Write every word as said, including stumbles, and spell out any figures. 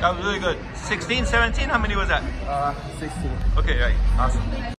That was really good. sixteen, seventeen, how many was that? Uh, sixteen. Okay, right, awesome.